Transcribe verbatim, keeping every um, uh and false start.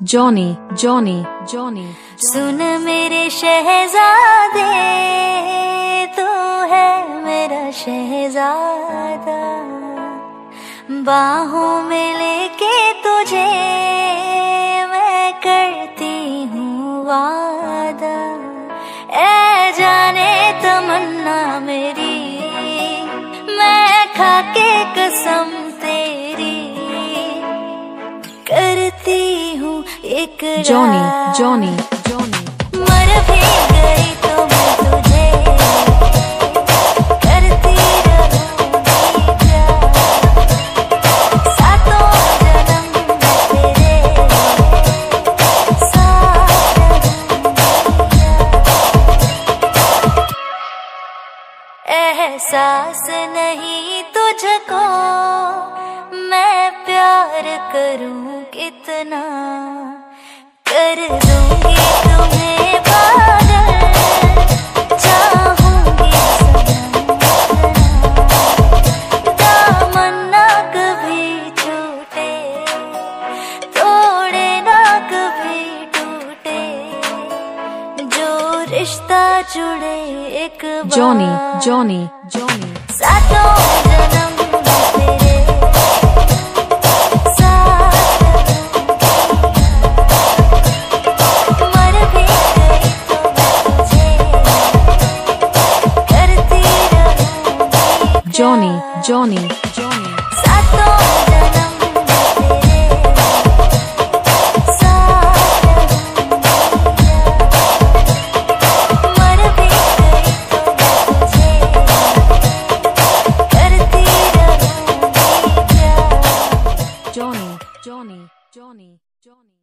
Johnny Johnny Johnny सुन मेरे शहजादे, तू है मेरा शहजादा, बाहों में लेके तुझे मैं करती हूँ वादा। ऐ जाने तमन्ना मेरी, मैं खाके कसम तेरी करती हूँ इकरार। जॉनी जॉनी जॉनी मर भी गई तो मैं तुझे करती रहूंगी प्यार। सातों जन्म में तेरे साथ रहूंगी यार। एहसास नहीं तुझको मैं प्यार करूं कितना, कर दूंगी तुम्हें पागल, चाहूंगी सनम दामन ना कभी छूटे, तोड़े ना कभी टूटे, जो रिश्ता जुड़े एक बार। जॉनी जॉनी जॉनी सातों जन्म में तेरे जॉनी जॉनी जॉनी सातों जन्म में तेरे साथ रहूंगी यार। मर भी गई तो मैं तुझे करती रहूंगी प्यार। Johnny Johnny Johnny Johnny